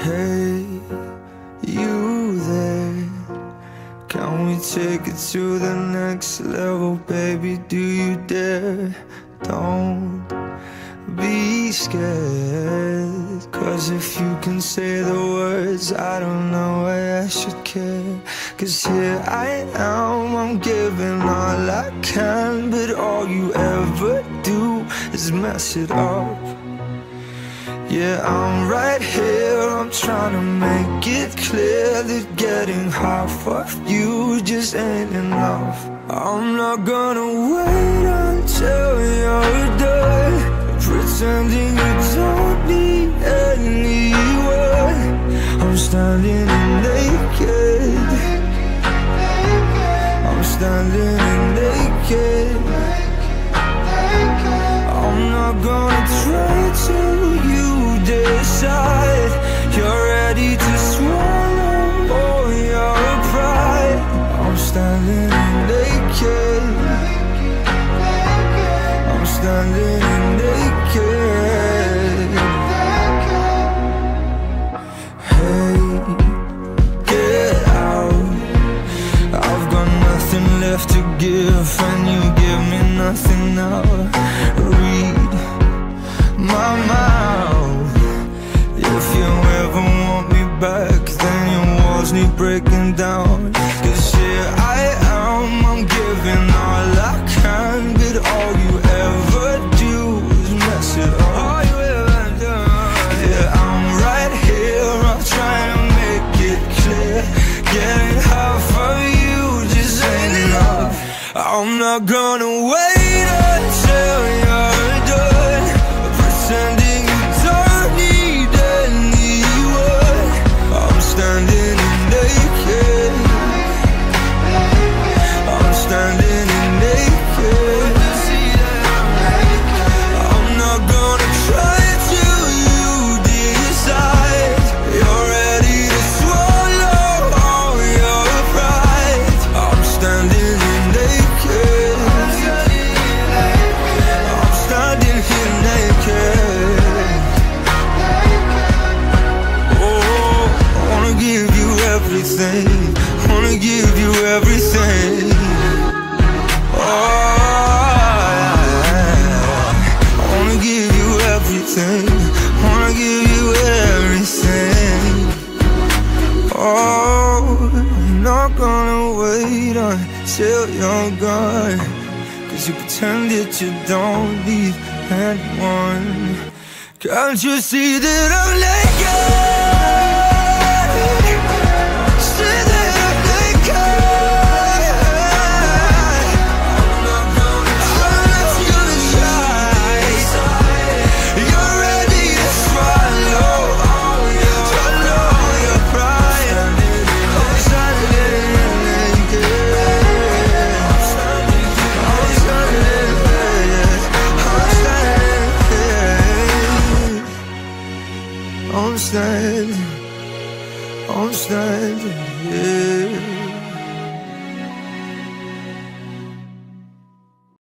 Hey, you there? Can we take it to the next level, baby? Do you dare? Don't be scared, 'cause if you can say the words, I don't know why I should care. 'Cause here I am, I'm giving all I can, but all you ever do is mess it up. Yeah, I'm right here, I'm trying to make it clear that getting half of you just ain't enough. I'm not gonna wait until you're done pretending you don't need anyone. I'm standing naked, I'm standing naked. I'm not gonna try till you decide you're ready to swallow all your pride. I'm standing naked, I'm standing naked. Hey, get out, I've got nothing left to give, and you give me nothing now. Read my mouth. If you ever want me back, then your walls need breaking down. 'Cause here I am, I'm giving all I can, but all you ever do is mess it up. All you ever do. Yeah, I'm right here, I'm trying to make it clear. Getting half of you just ain't enough. I'm not gonna wait until you're done pretending you don't need anyone. I'm standing naked, I'm standing naked. I'm not gonna try till you decide you're ready to swallow all your pride. I'm standing naked, I'm standing here naked. Oh, I wanna give you everything, wanna give you everything. Oh, I wanna give you everything, wanna give you everything. Oh, I'm not gonna wait until you're gone, 'cause you pretend that you don't need anyone. Can't you see that I'm naked? See that I'm naked. I'm not gonna try. You're ready to swallow all your pride. I'm standing naked, I'm standing naked, I'm standing, I'm standing, yeah.